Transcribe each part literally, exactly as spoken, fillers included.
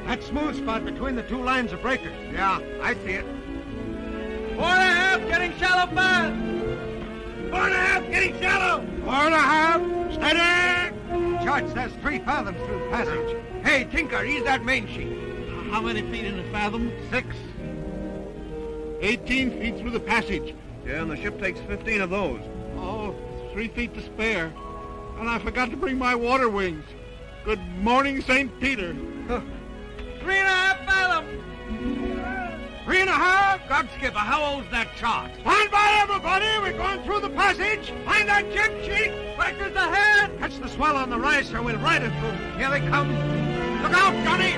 That smooth spot between the two lines of breakers. Yeah, I see it. Four and a half, getting shallow fast. Four and a half, getting shallow. Four and a half, steady. Judge, there's three fathoms through the passage. Hey, Tinker, ease that main sheet. How many feet in a fathom? Six. Eighteen feet through the passage. Yeah, and the ship takes fifteen of those. Oh, three feet to spare. And I forgot to bring my water wings. Good morning, Saint Peter. Huh. Three and a half fathoms. Three and a half. God, Skipper, how old's that chart? Stand by, everybody. We're going through the passage. Find that jib sheet. Breakers ahead. Catch the swell on the rise, sir. We'll ride it through. Here they come. Look out, Johnny.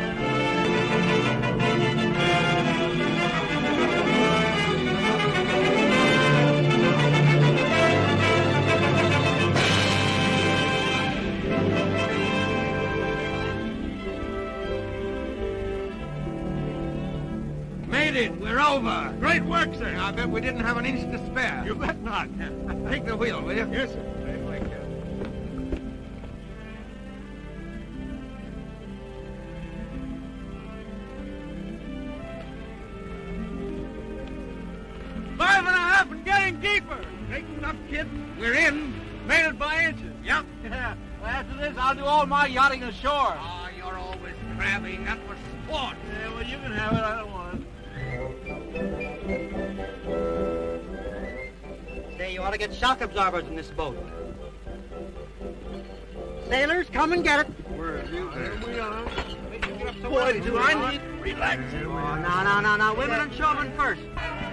Made it. We're over. Great work, sir. I bet we didn't have an inch to spare. You bet not. Take the wheel, will you? Yes, sir. Five and a half and getting deeper. Straighten up, kid. We're in. Made it by inches. Yep. Yeah. Well, after this, I'll do all my yachting ashore. Oh, you're always crabbing. That was sport. Yeah, well, you can have it. I don't want it. Say, you ought to get shock absorbers in this boat. Sailors, come and get it. Where are you? There we are. Boy, do I need... Relax. Oh, no, no, no, no. Women and children first.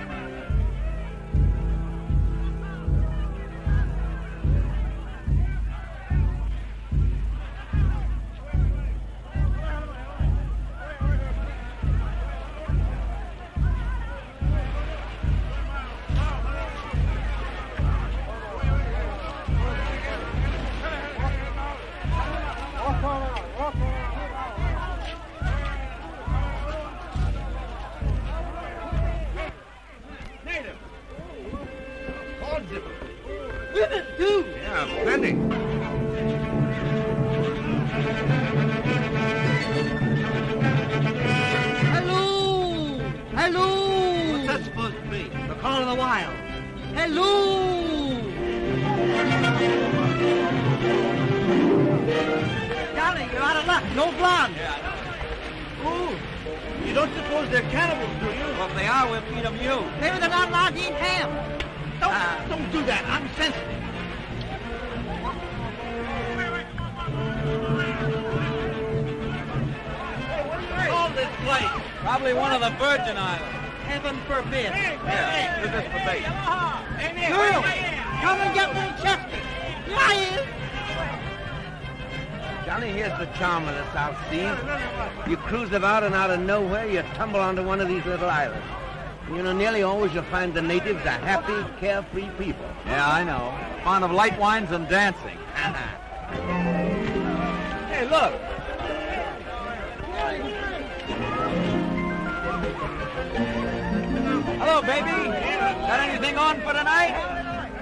Women, too. Yeah, plenty. Hello! Hello! What's that supposed to be? The call of the wild. Hello! Johnny, you're out of luck. No blonde. Yeah, I know. Ooh. You don't suppose they're cannibals, do you? Well, if they are, we'll feed them you. Maybe they're not allowed to eat ham. Don't, uh, don't do that. I'm sensitive. Call this place. Probably one of the Virgin Islands. Heaven forbid. Yeah, this is for bait. Girl, come and get little Chester. Lion! Johnny, here's the charm of the South Seas. You cruise about and out of nowhere, you tumble onto one of these little islands. You know, nearly always you'll find the natives are happy, carefree people. Yeah, I know. Fond of light wines and dancing. Hey, look. Hello, baby. Got anything on for tonight?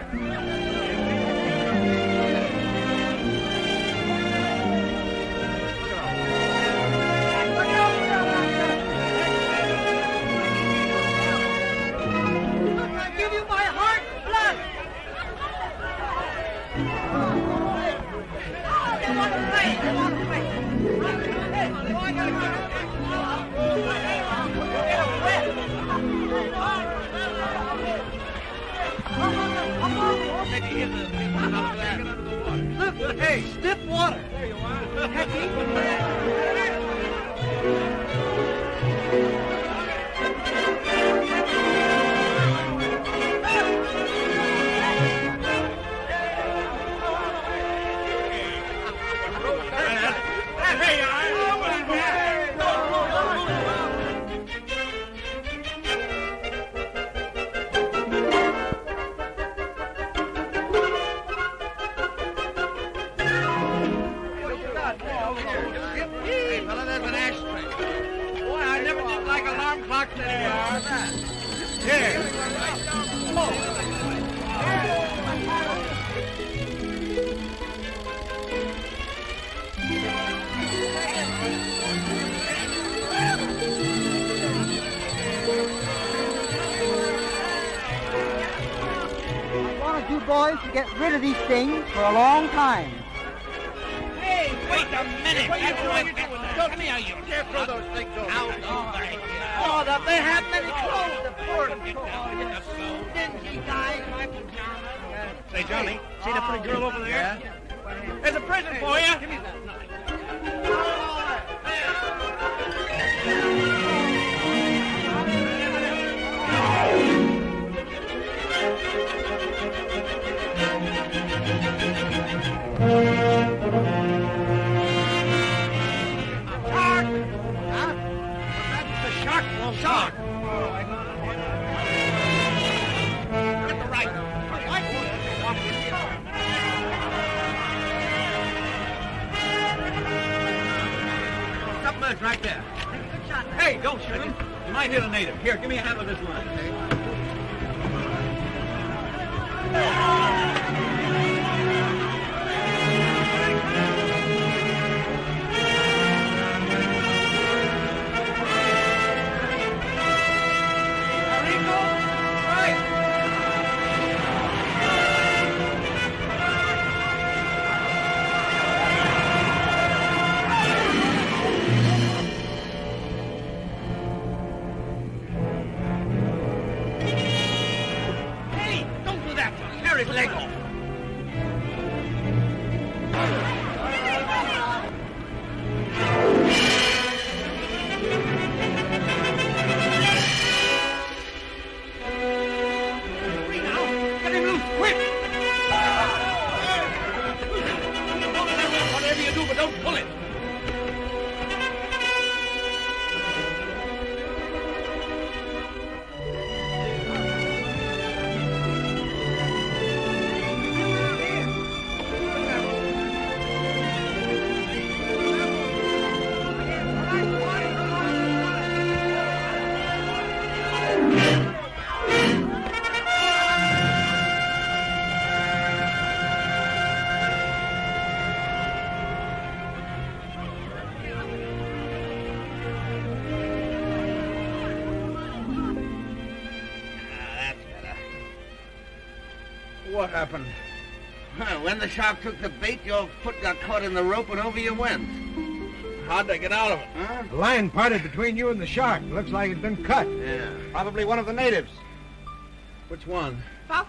Look, hey, stiff water. There you are. Hecky. boys to get rid of these things for a long time. Hey, wait a minute. What are you doing? Come here, you. Can't throw those things over. Out over here. Oh, that they have many clothes, the poor Get down, get the soul. dingy guys. Say, Johnny, see that pretty girl over there? Yeah. There's a present for you. Give me that. Shark! Huh? That's the shark. Well, shark. Get the right. Submerged right there. Hey, don't shoot him. You might hit a native. Here, give me a hand with this line. His leg off. Hurry now. Get him loose, quick. Whatever you do, but don't pull it. What happened? Well, when the shark took the bait, your foot got caught in the rope and over you went. How'd they get out of it, huh? The line parted between you and the shark. Looks like it's been cut. Yeah. Probably one of the natives. Which one?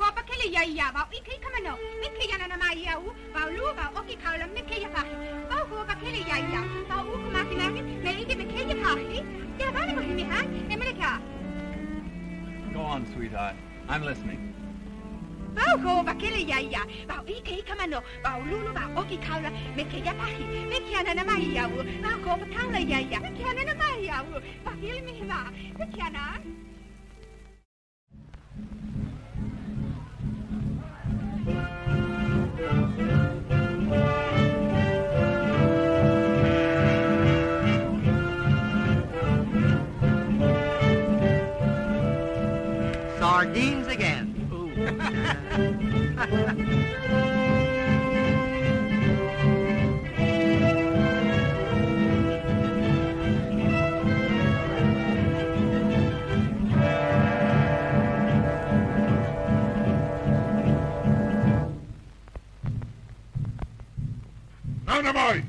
Go on, sweetheart. I'm listening. Bauho bakele ya ya, bau ike kamano, bau lulu bau oki kaula, meke ya pahi, meke ana na mai ya u, bau ko patala ya ya, meke ana na mai ya u, bakele mi ma, meke ana. Sardines again. Dynamite!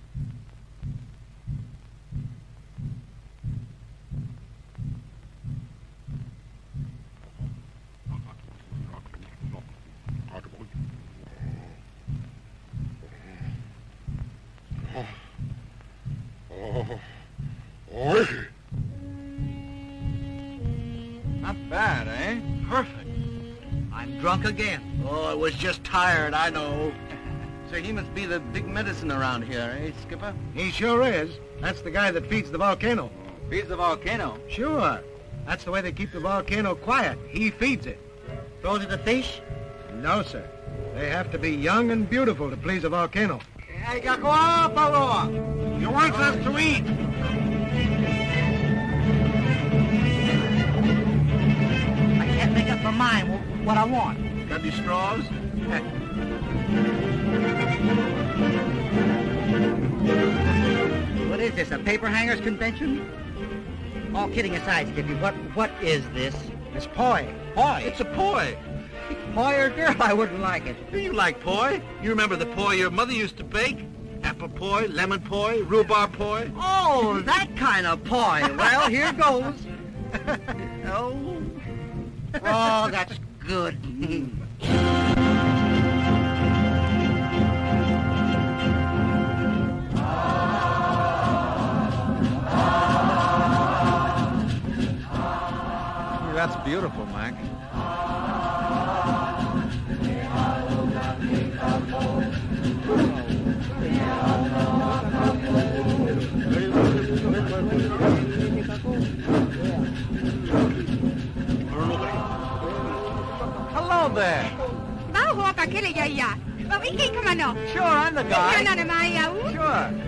Not bad, eh? Perfect. I'm drunk again. Oh, I was just tired, I know. So he must be the big medicine around here, eh, Skipper? He sure is. That's the guy that feeds the volcano. Feeds the volcano. Sure. That's the way they keep the volcano quiet. He feeds it. Throws it to fish? No, sir. They have to be young and beautiful to please a volcano. Hey, go up, Aurora. He wants us to eat. I can't make up my mind what I want. Got any straws? What is this, a paper hangers convention? All kidding aside, Skippy, what what is this? It's poi. Poi? It's a poi. poi or girl, I wouldn't like it. Do you like poi? You remember the poi your mother used to bake? Apple poi, lemon poi, rhubarb poi? Oh, that kind of poi. Well, here goes. Oh. Oh, that's good. That's beautiful, Mac. Hello there. Bao ho pa kele ya ya. Bao iki kamano. Sure, I'm the guy. Kiana na maya. Sure.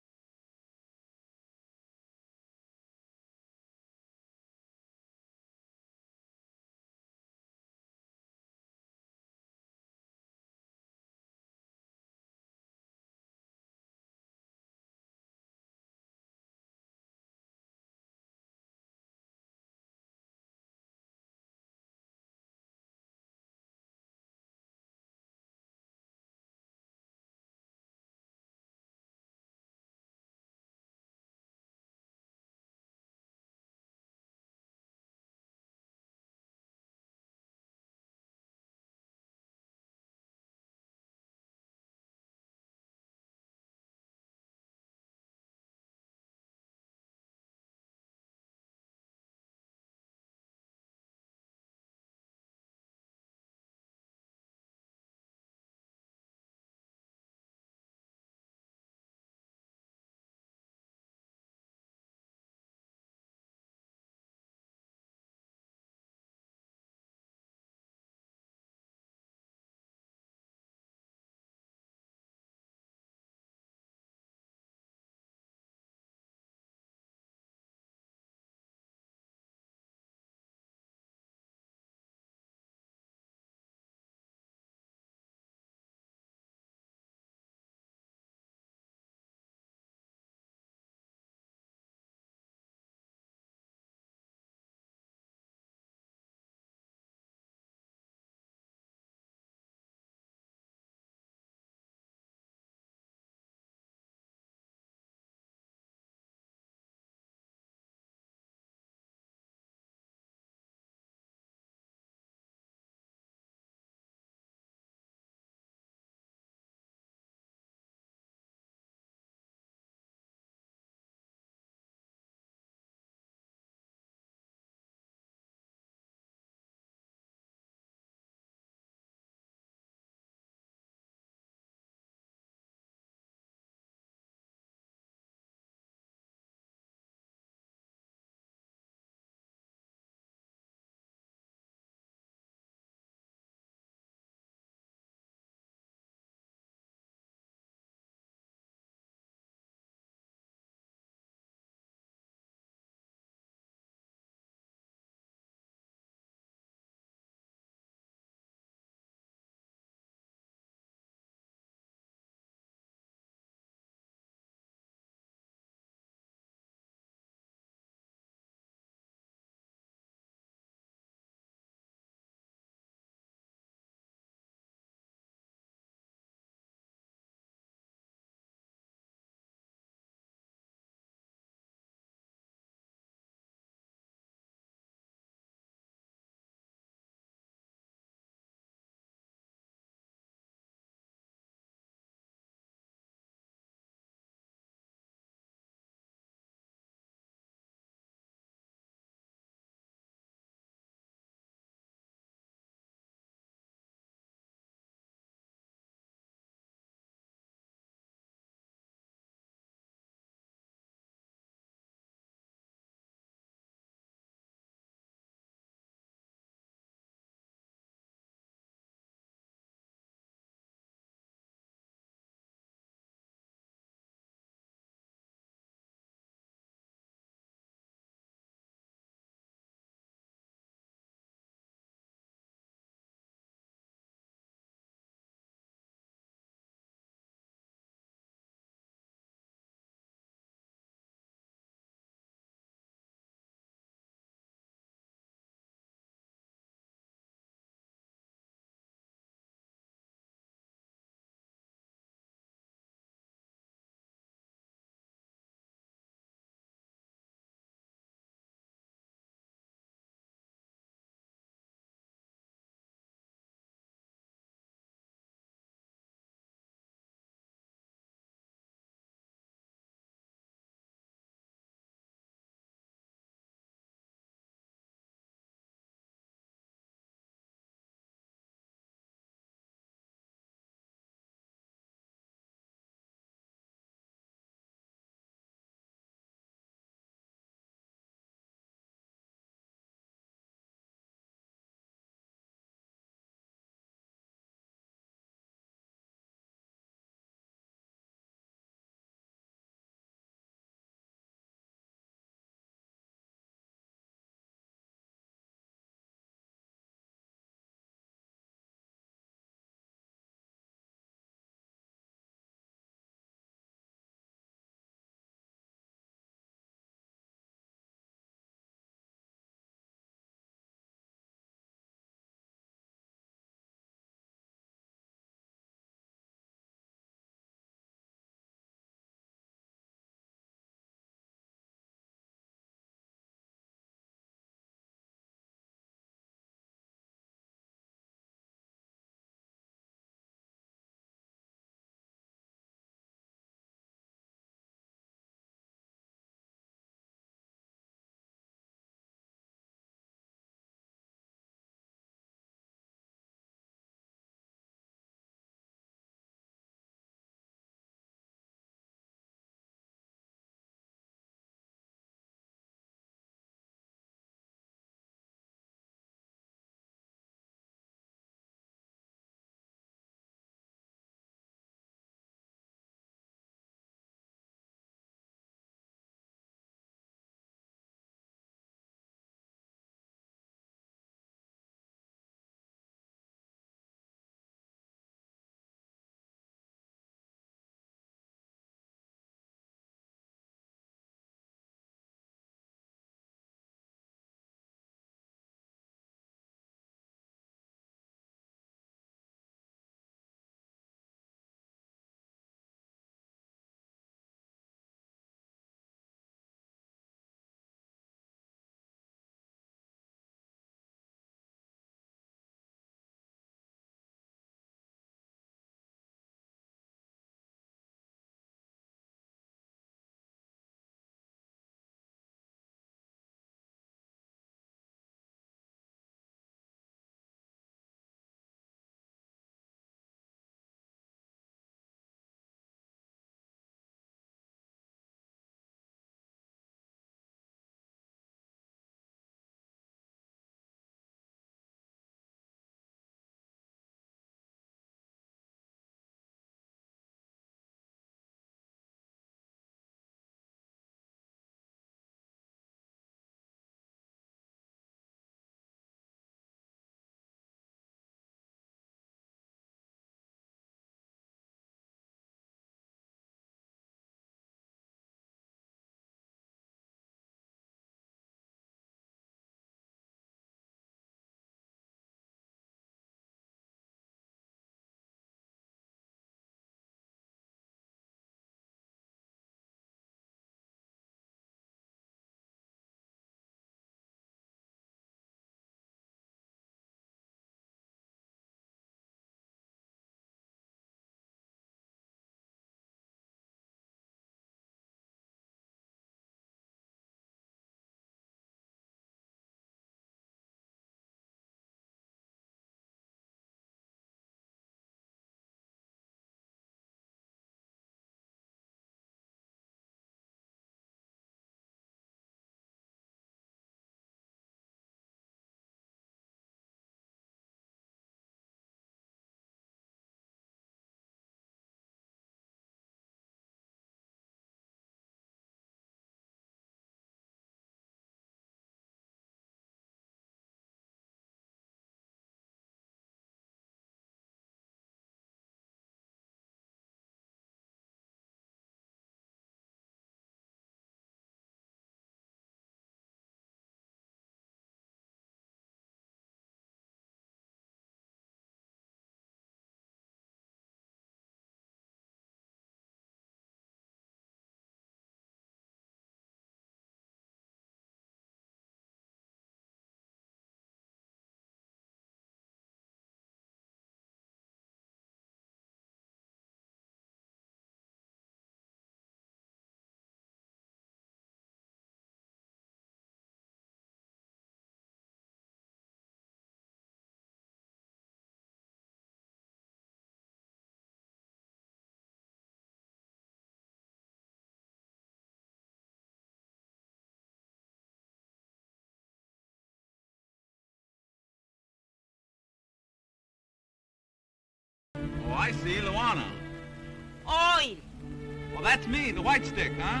I see, Luana. Oil. Well, that's me, the white stick, huh?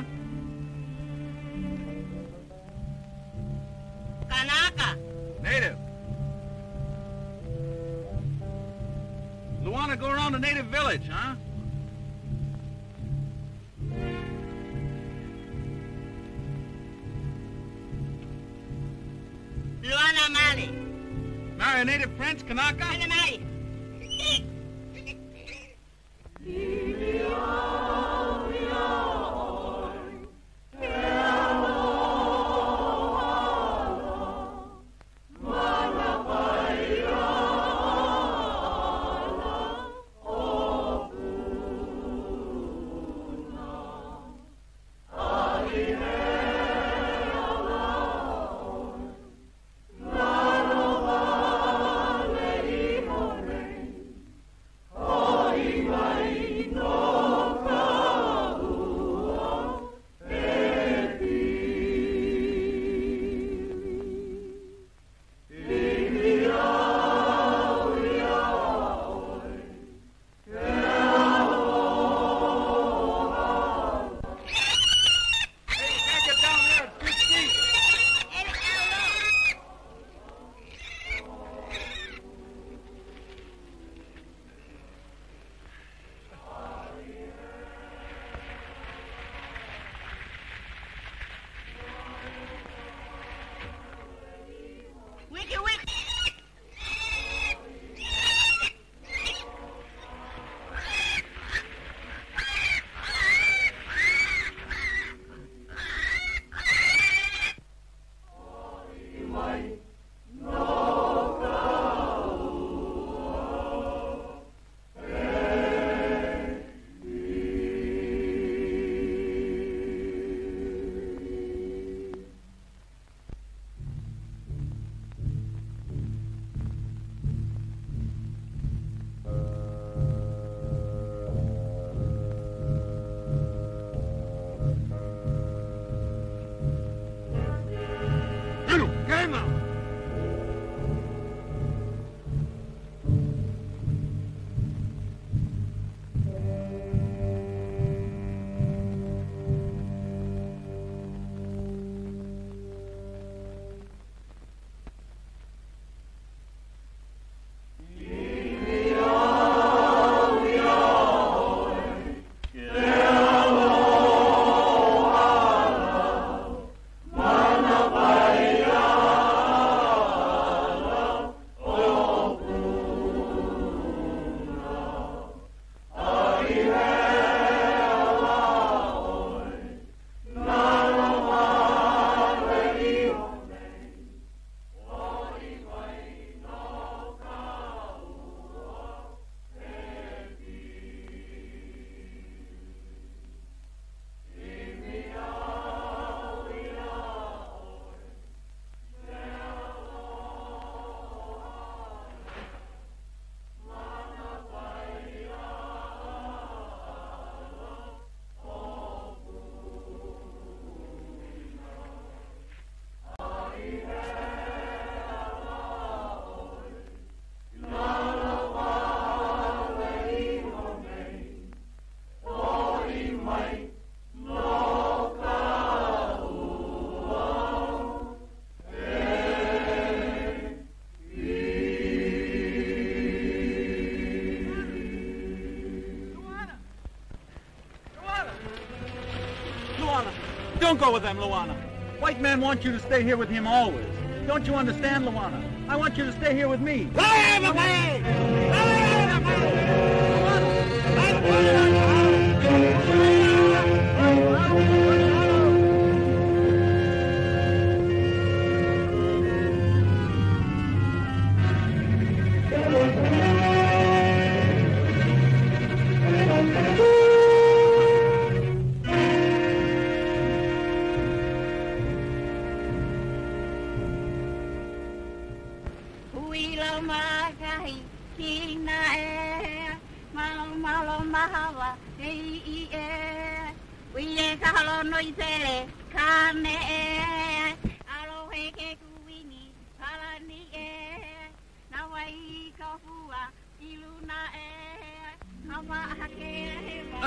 Kanaka. Native. Luana, go around the native village, huh? Luana Mali. Marry a native prince, Kanaka? Luana Mali. Don't go with them, Luana. White man wants you to stay here with him always. Don't you understand, Luana? I want you to stay here with me.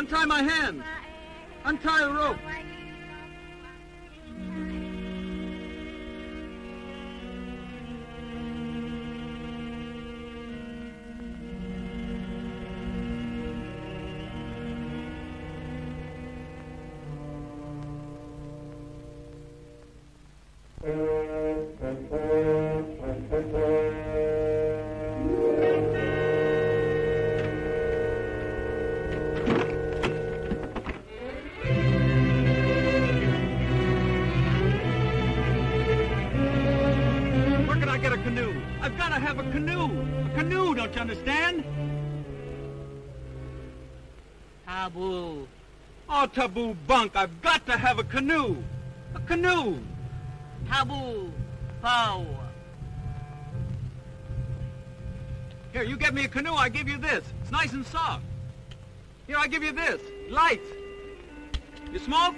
Untie my hands. Untie the rope. Understand? Taboo. Oh, taboo bunk. I've got to have a canoe. A canoe. Taboo. Power. Here, you get me a canoe, I give you this. It's nice and soft. Here, I give you this. Lights. You smoke?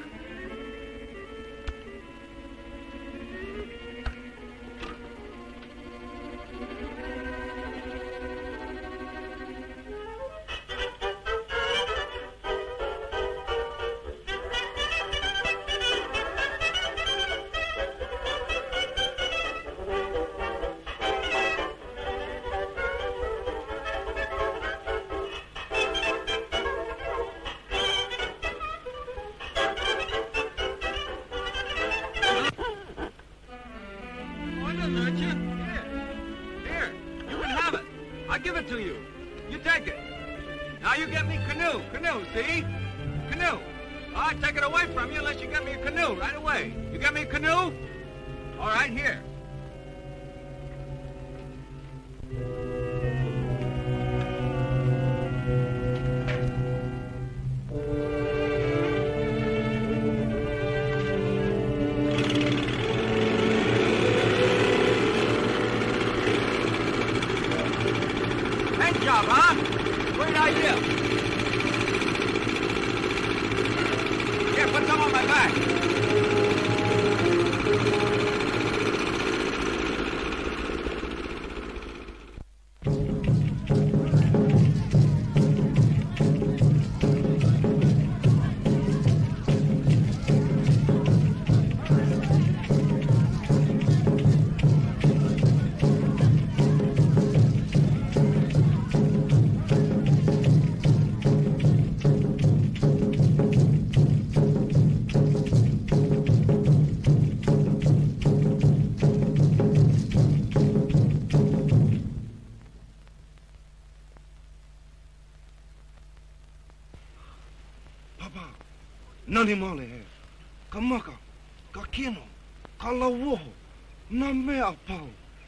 Nani male he. Ka maka, ka kino, ka lawoho, na mea pau.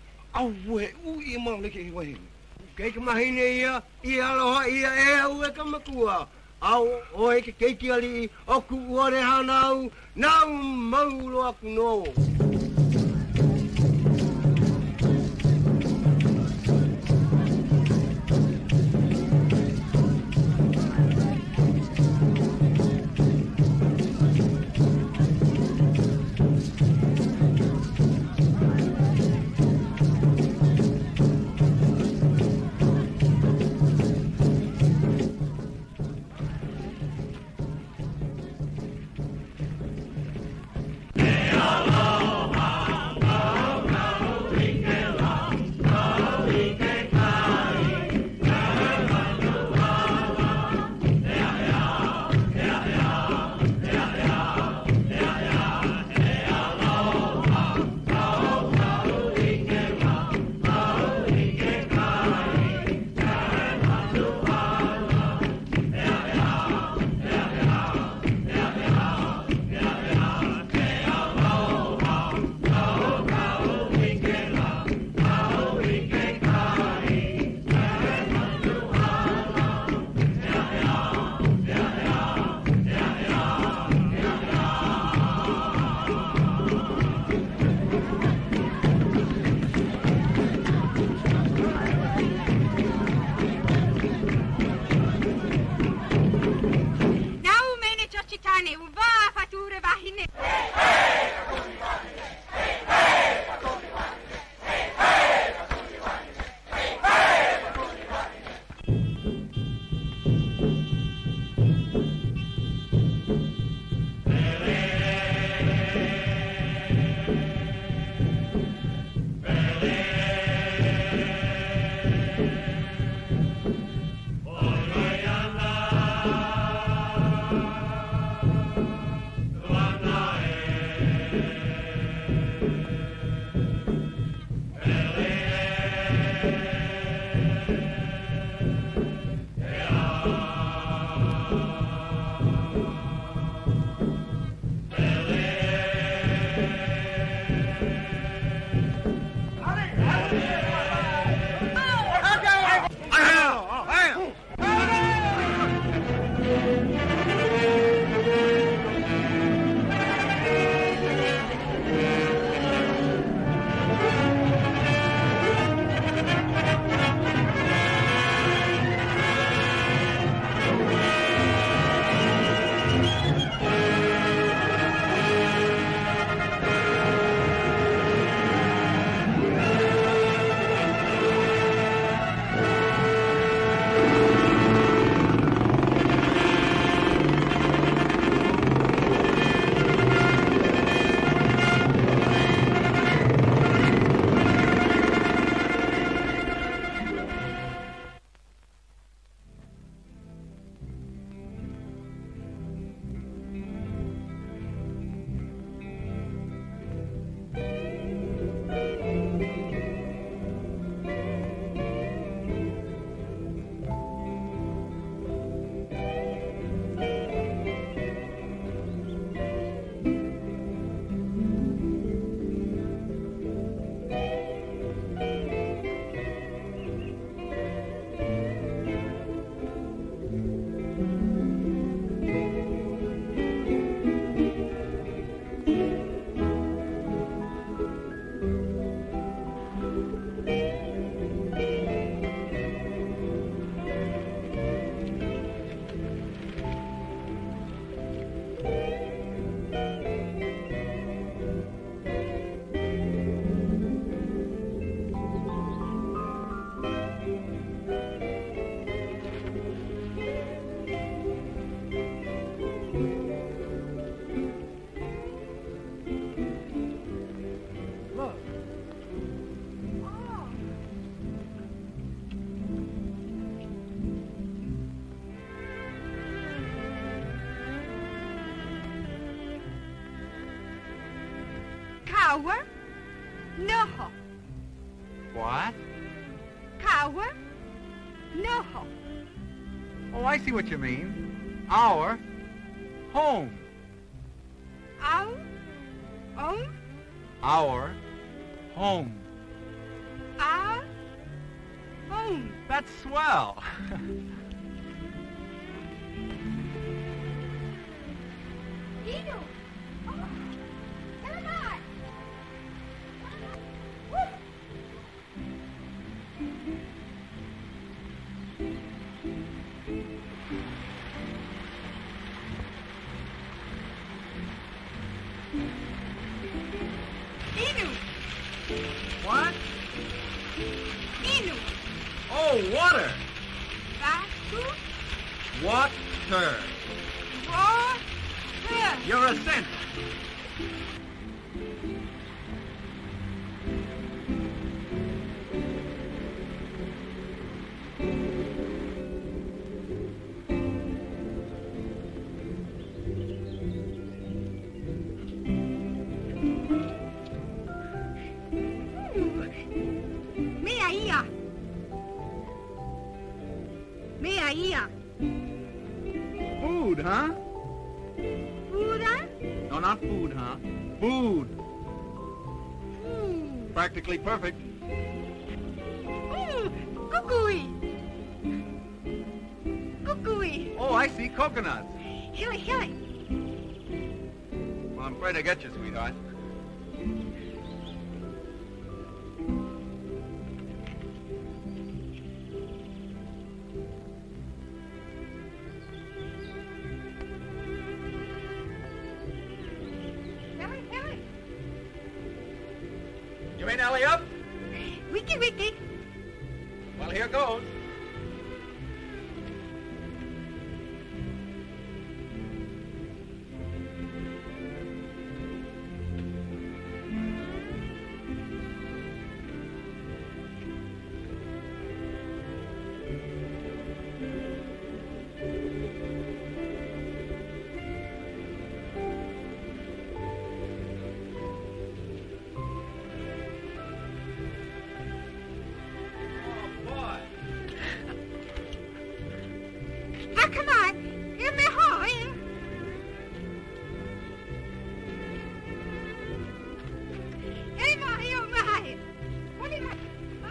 Awe ui male ke iwahi. Kei ka mahine ia, ia aloha ia e au e ka makua. Au oe ke keiki ali, oku uare hanau, nau maulo aku no. Hello. Cower? Noho. What? Cower? Noho. Oh, I see what you mean. Our home. Our? Home? Our home. Our? Home. That's swell. Dino. Oh, come on. Dino. What? Dino. Oh, water. Basu. Water. Water. You're a cinch. Mea ia. Mea ia. Food, huh? Buddha. No, not food, huh? Food. Ooh. Practically perfect. Ooh. Kukui. Kukui. Oh, I see coconuts. Hilly, hilly. Well, I'm afraid I get you, sweetheart. Hilly, hilly. You ain't alley up? Wiki, wiki. Well, here goes. Ah, come on. Give me high. Hey, my, oh, my. What is that?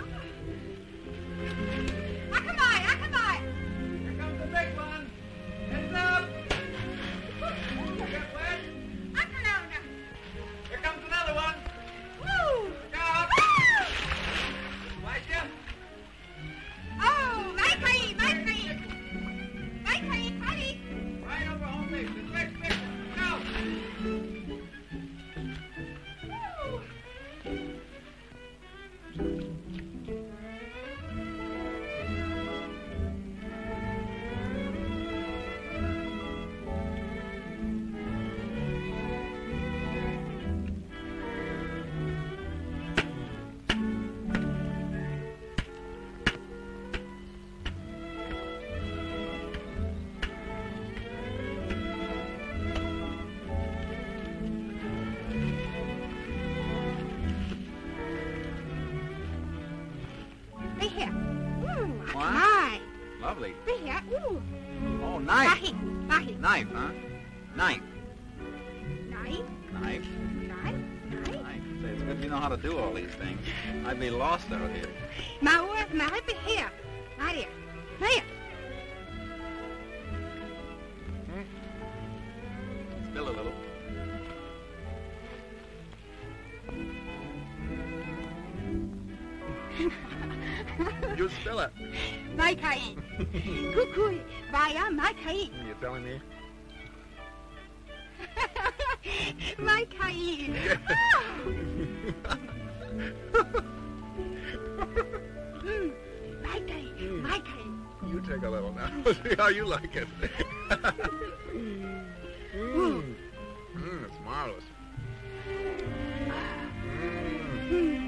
Ah, come on, ah, come on. Here comes the big one. Heads up. Get wet. Ah, come on. Here comes another one. Woo. Look out. Woo. Watch ya. Oh, my kite, my kite. My kite, honey. Right over home base. This next big one. Go. Woo. Be here. Ooh, What? my. Lovely. Be here. Ooh. Oh, knife. Bahi, bahi. Knife, huh? Knife. Knife, Knife. knife, knife. Knife. Say, it's good you know how to do all these things. I'd be lost out here. Maua, Maui, be here. Maria. Here. Spill a little. You spill it. My kai. Kukui. Vaya, my kai. You're telling me? My kai. Mm, my kai. My kai. You take a little now. See how you like it. mm. Mm, it's marvelous. Mm. Mm.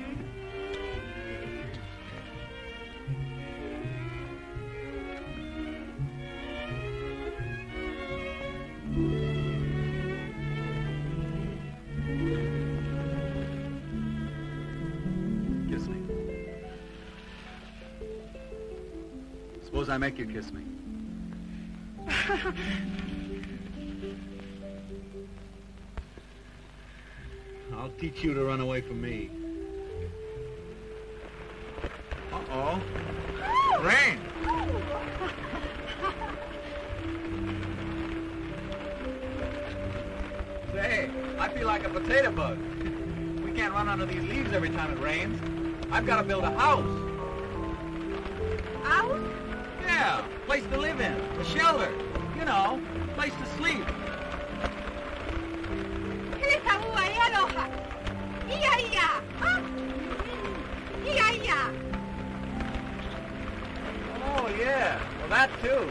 Suppose I make you kiss me. I'll teach you to run away from me. Uh-oh. Rain! Say, I feel like a potato bug. We can't run under these leaves every time it rains. I've got to build a house. House? Yeah, place to live in, a shelter. You know, place to sleep. Oh, yeah. Well, that too.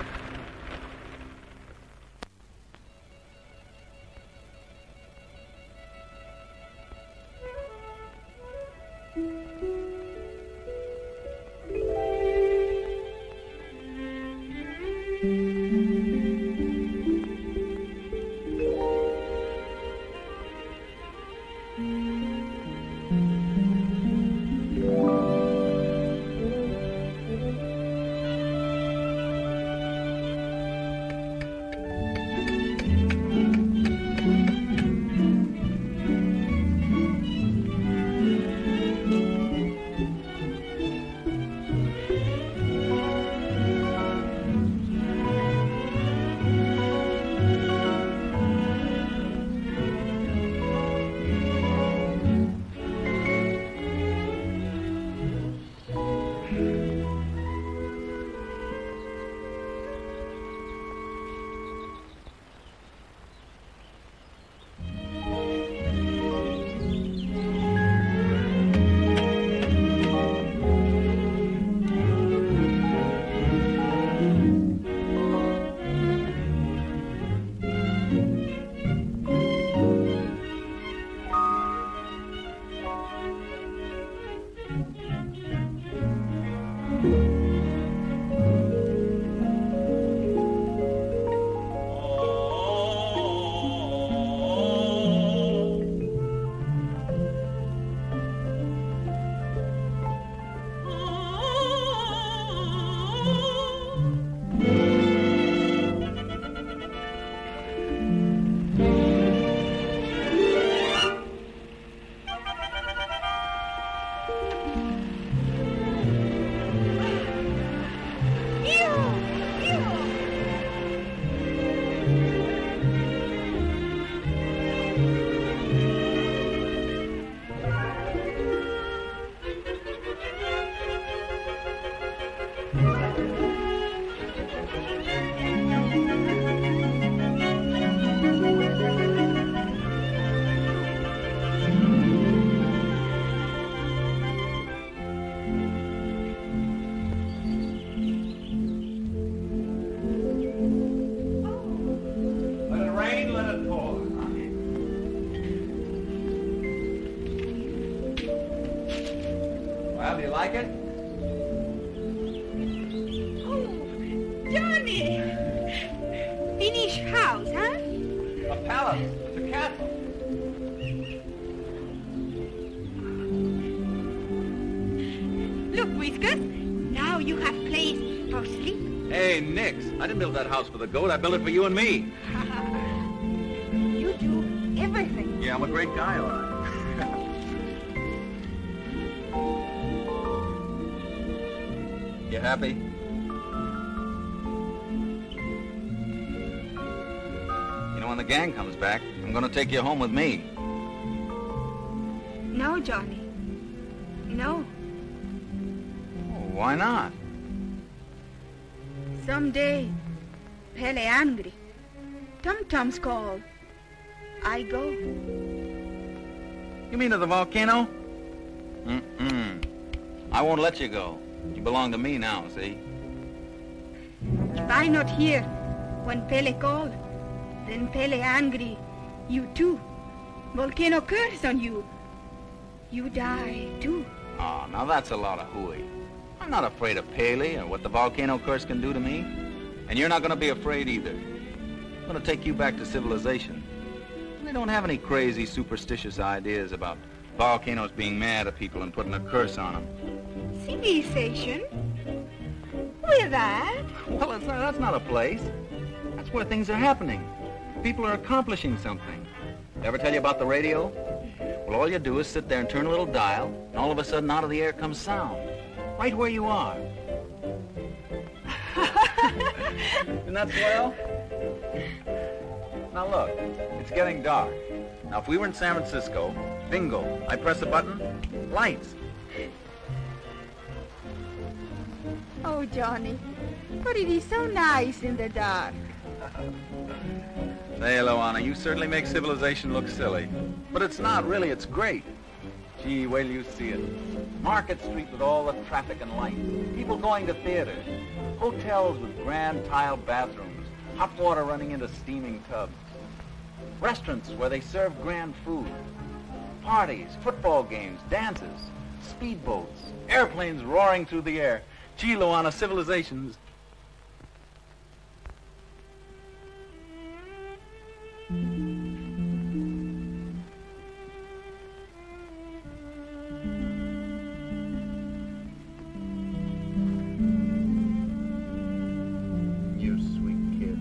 Like it? Oh, Johnny! Finish house, huh? A palace. It's a castle. Look, Whiskers. Now you have place for sleep. Hey, Nix. I didn't build that house for the goat. I built it for you and me. You do everything. Yeah, I'm a great guy, all right. You happy? You know, when the gang comes back, I'm gonna take you home with me. No, Johnny. No. Oh, why not? Someday, Pele angry. Tum-tums call. I go. You mean to the volcano? Mm-mm. I won't let you go. You belong to me now, see? If I not here when Pele call, then Pele angry. You too. Volcano curse on you. You die too. Oh, now that's a lot of hooey. I'm not afraid of Pele or what the volcano curse can do to me. And you're not going to be afraid either. I'm going to take you back to civilization. They don't have any crazy, superstitious ideas about volcanoes being mad at people and putting a curse on them. Civilization? Who is that? Well, it's not, that's not a place. That's where things are happening. People are accomplishing something. Ever tell you about the radio? Well, all you do is sit there and turn a little dial, and all of a sudden out of the air comes sound. Right where you are. Isn't that swell? Now look, it's getting dark. Now if we were in San Francisco, bingo, I press a button, lights. Oh, Johnny, but it is so nice in the dark. Say, Luana, you certainly make civilization look silly. But it's not, really, it's great. Gee, wait till you see it. Market Street with all the traffic and lights. People going to theaters. Hotels with grand tile bathrooms. Hot water running into steaming tubs. Restaurants where they serve grand food. Parties, football games, dances, speedboats, airplanes roaring through the air. Gee, Luana, civilization's... You sweet kid.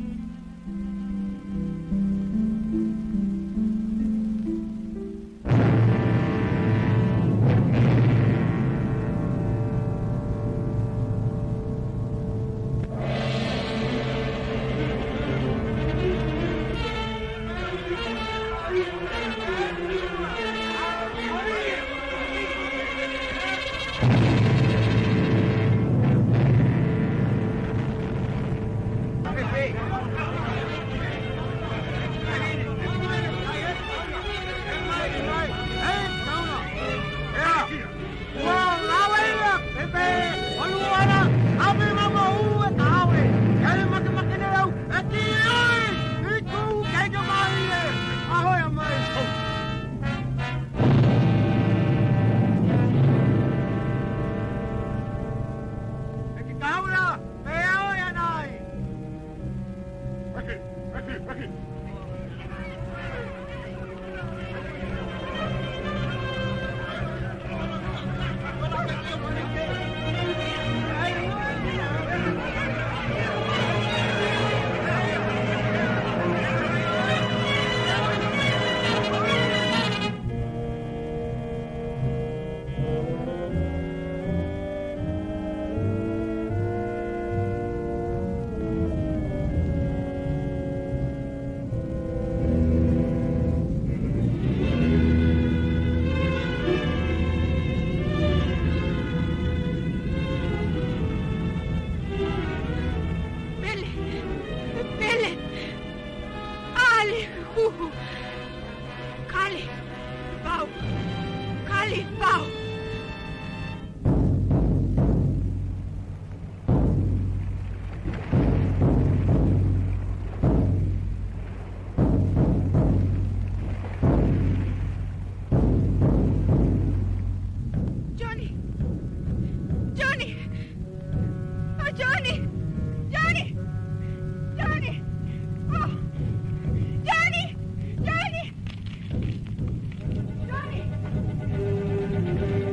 Johnny!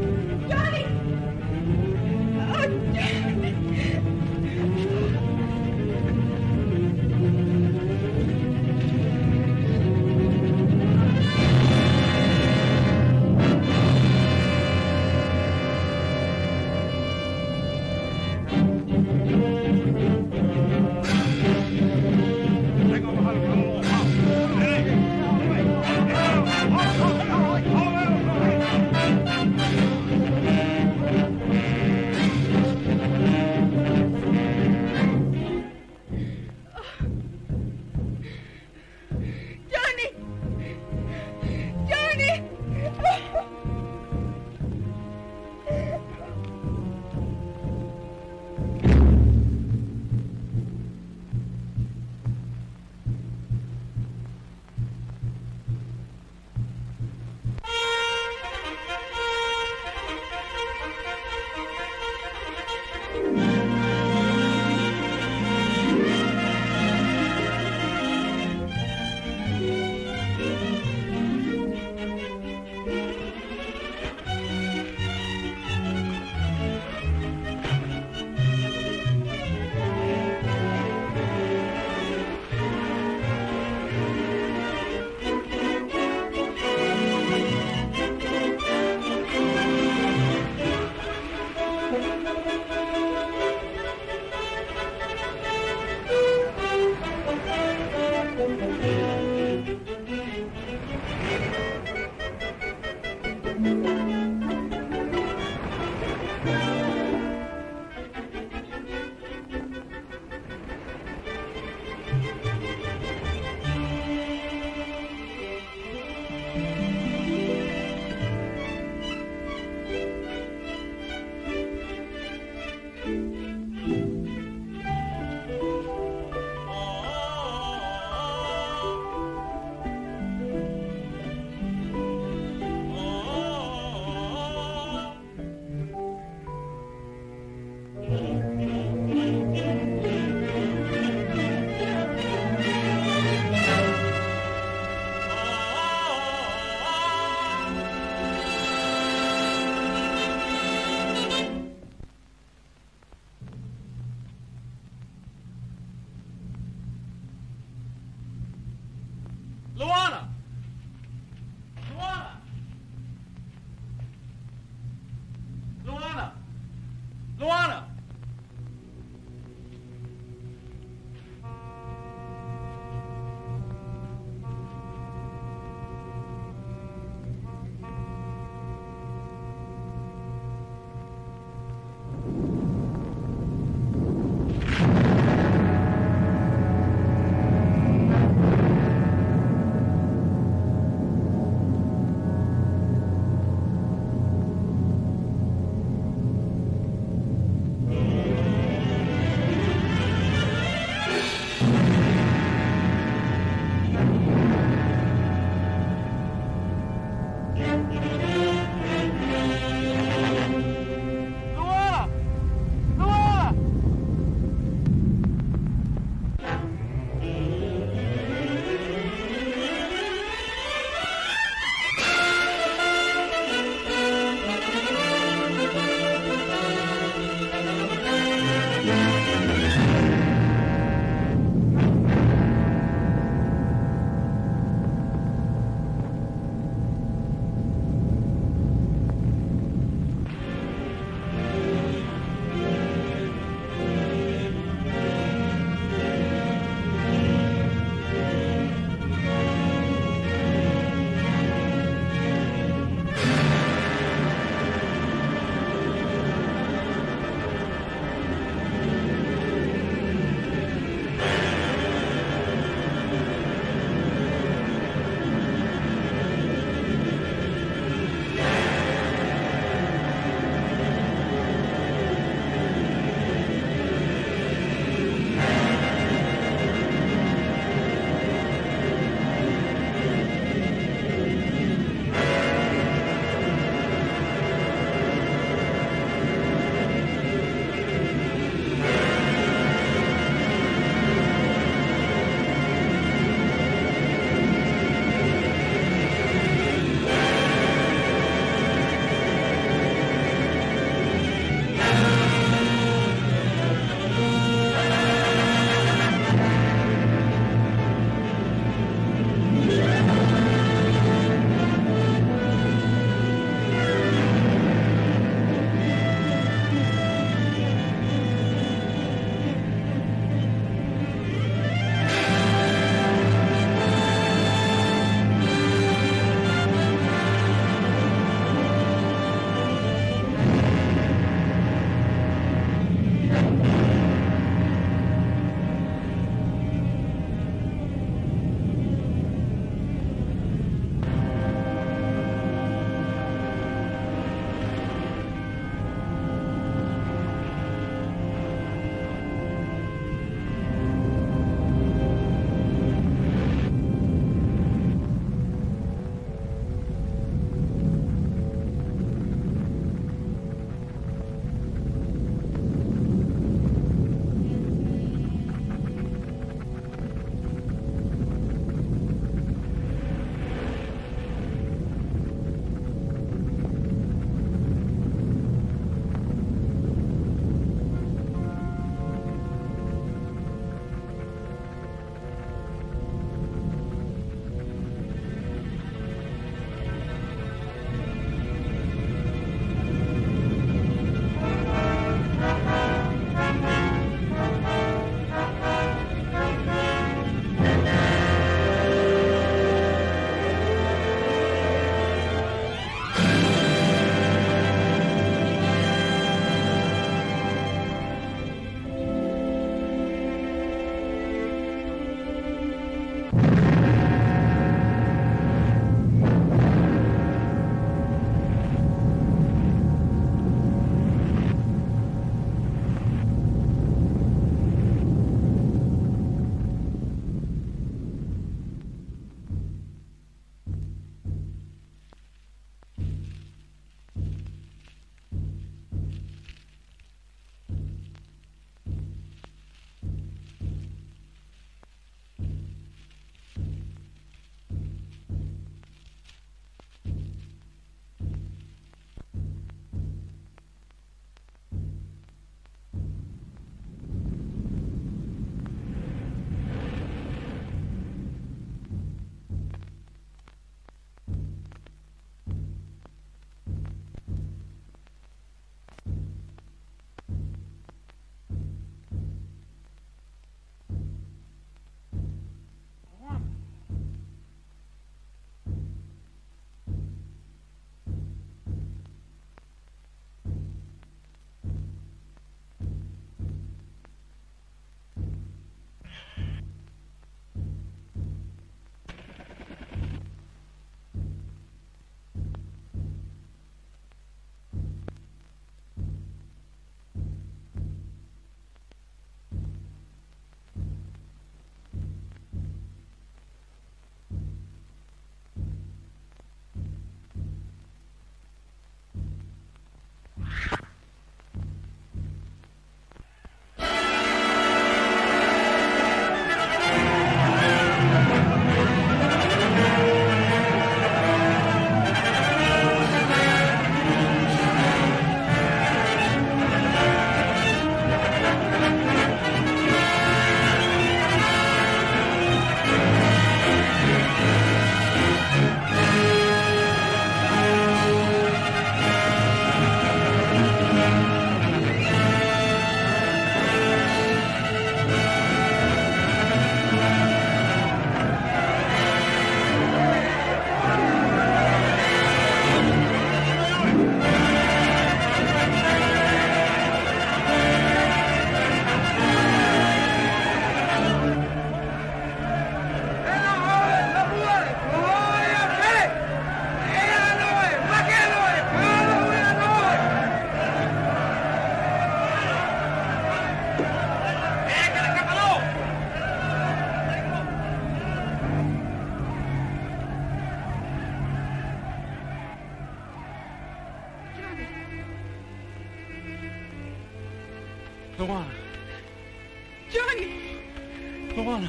Luana. Johnny. Luana.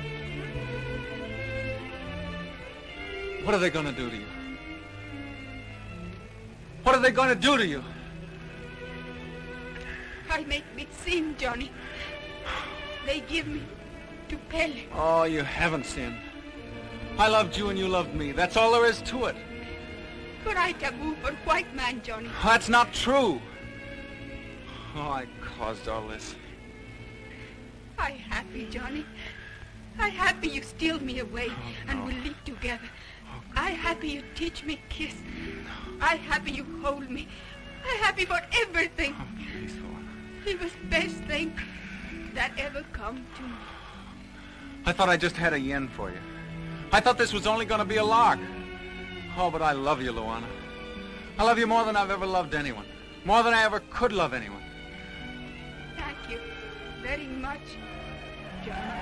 What are they gonna do to you? What are they gonna do to you? I make big sin, Johnny. They give me to Pele. Oh, you haven't sinned. I loved you and you loved me. That's all there is to it. But I taboo for white man, Johnny. That's not true. Oh, I caused all this. I happy, Johnny. I happy you steal me away oh, and no. we live together. Oh, I happy you teach me kiss. I happy you hold me. I happy for everything. Oh, please, Luana. It was best thing that ever come to me. I thought I just had a yen for you. I thought this was only going to be a lark. Oh, but I love you, Luana. I love you more than I've ever loved anyone. More than I ever could love anyone. Thank you very much, Johnny.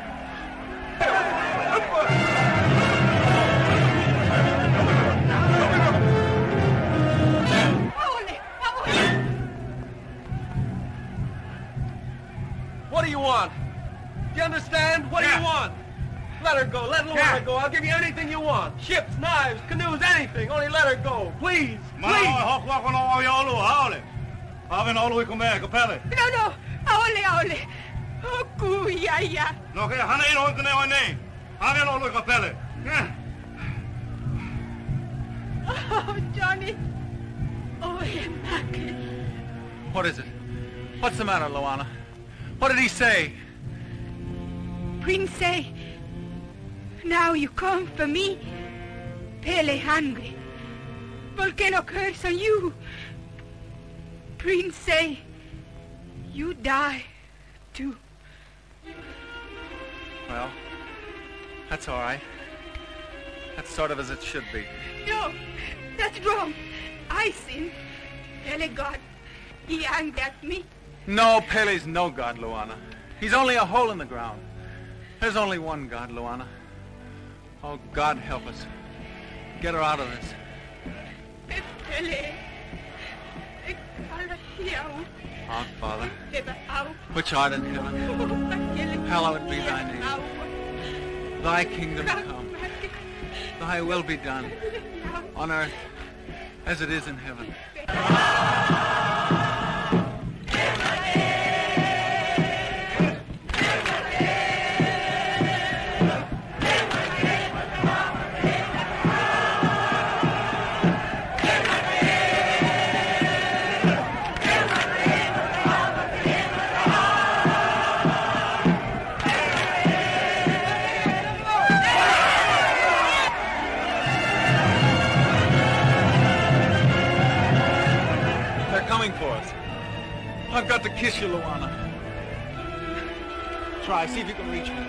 What do you want? Do you understand? What Yeah. do you want? Let her go. Let Luana Yeah. go. I'll give you anything you want. Ships, knives, canoes, anything. Only let her go. Please. Ma Please. ho qua con ho io lu, haole. Ave no lu con me, capelle. No, no. Aole, aole. Oh, kuya. No che hana ino con ne ne. Ave no lu capelle. Oh, Johnny. Oh, Emmanuel. What is it? What's the matter, Luana? What did he say? Prince say, now you come for me, Pele hungry. Porque no curse on you. Prince say, you die too. Well, that's all right. That's sort of as it should be. No, that's wrong. I sin. Pele God, he angry at me. No, Pele's no god, Luana. He's only a hole in the ground. There's only one God, Luana. Oh, God help us. Get her out of this. Pele. Our Father, which art in heaven, hallowed be thy name. Thy kingdom come. Thy will be done, on earth as it is in heaven. I've got to kiss you, Luana. Try, see if you can reach me.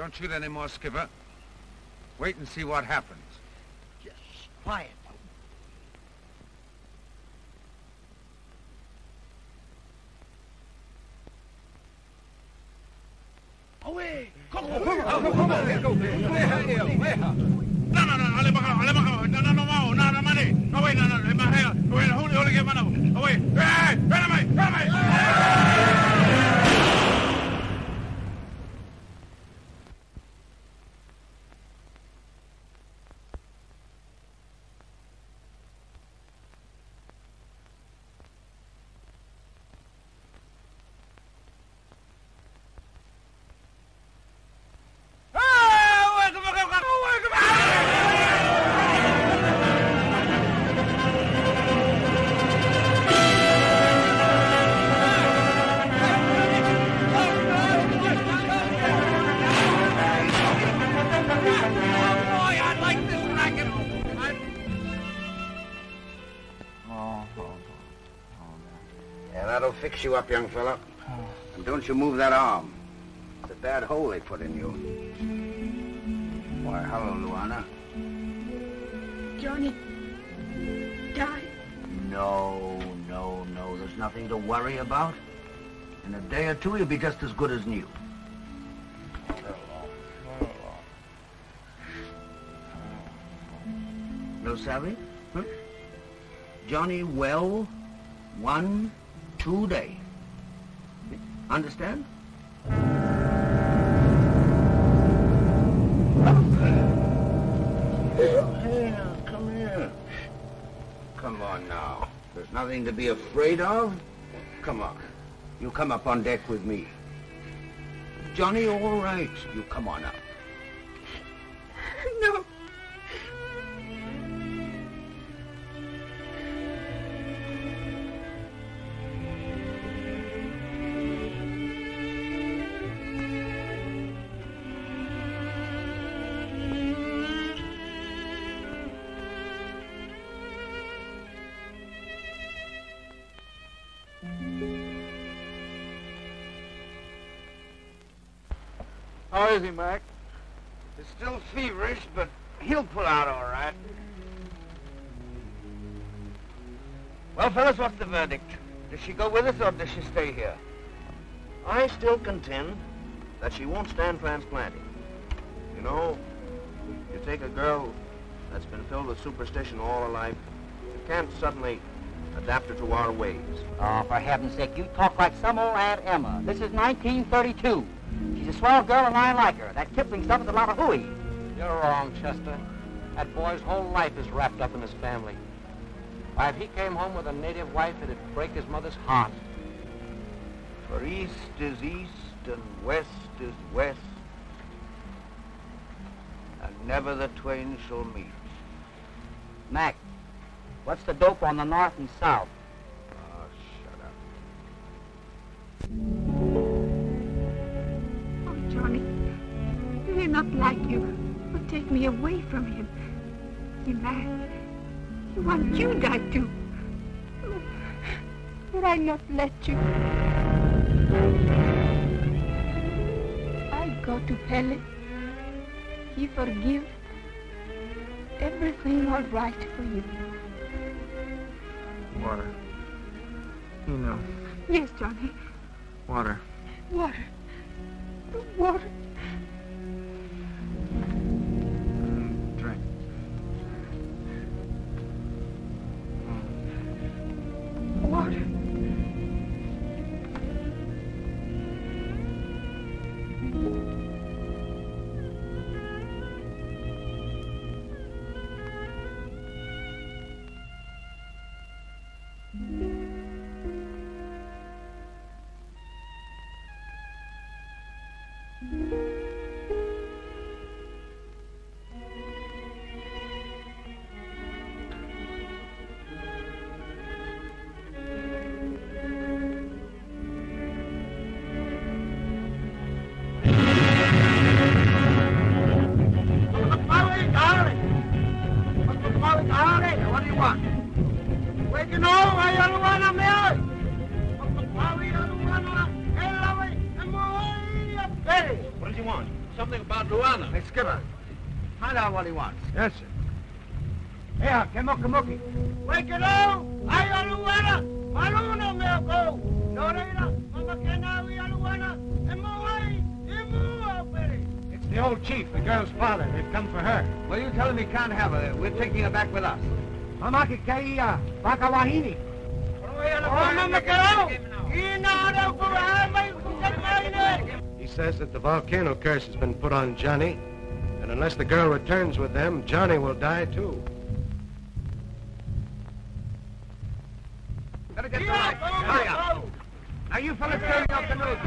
Don't shoot any more, Skipper. Wait and see what happens. Just quiet. Away! Come on! Come on! Come on! Go! No, no, no! Alle baka! Alle baka! No, no, no! No, no, no! Money! No, wait! No, no! Let me hear! Wait! Hold it! Hold it! Get money! Away! Hey! Run away! Run away! Fix you up, young fella. And don't you move that arm. It's a bad hole they put in you. Why, hello, Luana. Johnny died. No, no, no. There's nothing to worry about. In a day or two, you'll be just as good as new. No savvy? Huh? Johnny well, one, two day. Understand? Hey, now, come here. Come on now. There's nothing to be afraid of. Come on. You come up on deck with me. Johnny, all right. You come on up. No. How is he, Mac? He's still feverish, but he'll pull out all right. Well, fellas, what's the verdict? Does she go with us or does she stay here? I still contend that she won't stand transplanting. You know, you take a girl that's been filled with superstition all her life, you can't suddenly adapt her to our ways. Oh, for heaven's sake, you talk like some old Aunt Emma. This is nineteen thirty-two. She's a swell girl and I like her. That Kipling stuff is a lot of hooey. You're wrong, Chester. That boy's whole life is wrapped up in his family. Why, if he came home with a native wife, it'd break his mother's heart. For east is east and west is west, and never the twain shall meet. Mac, what's the dope on the north and south? Oh, shut up. Oh, Johnny, did he not like you or take me away from him? He mad. He wants you died too. Oh, did I not let you? I go to Pele. He forgive. Everything all right for you. Water. You know. Yes, Johnny. Water. Water. Water. Mm, drink. Water. What does he want? something about Luana. Hey, Skipper, find out what he wants. Yes, sir. Here, que moki moki. Wake it up! Ay, Luana! Maluno me go! Lorena, mama kenawi Luana! Emo It's the old chief, the girl's father. They've come for her. Well, you tell him he can't have her. We're taking her back with us. Mama que caía, vaca wahini. Oh, no me quedo! He says that the volcano curse has been put on Johnny, and unless the girl returns with them, Johnny will die too. Better get the light. Hurry up. Now you fellas carry off the news.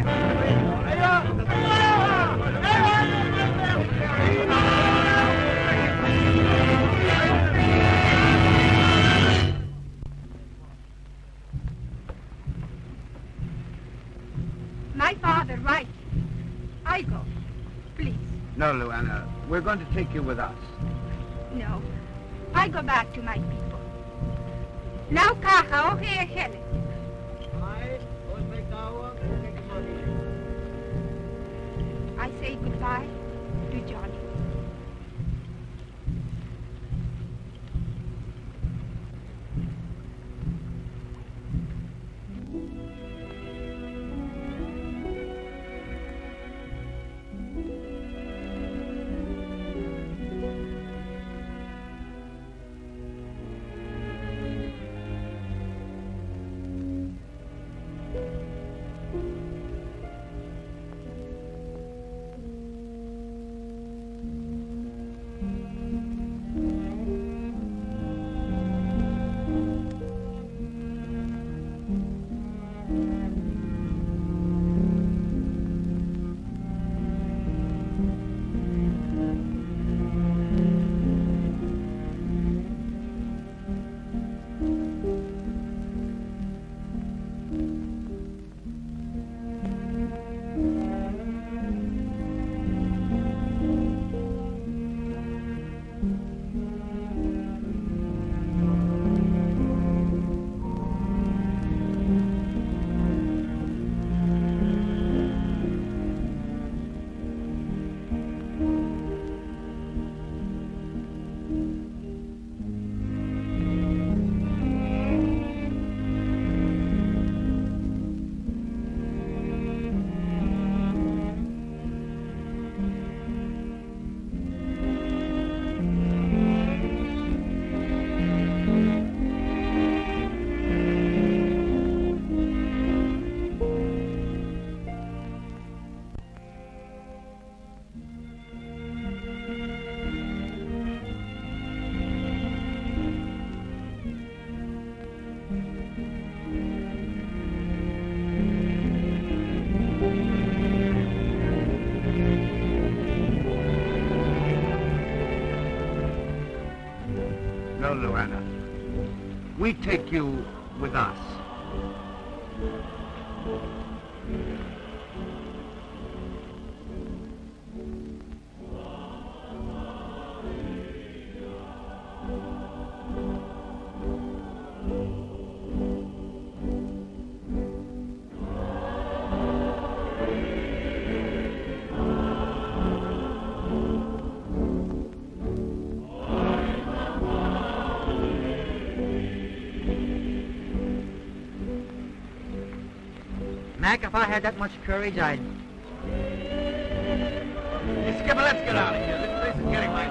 My father, right. I go. Please. No, Luana. We're going to take you with us. No. I go back to my people. Now, Kaha, okay, Helen. I say goodbye to Johnny. No, Luana. We take you with us. Mac, if I had that much courage, I'd... Hey, Skipper, let's get out of here. This place is getting my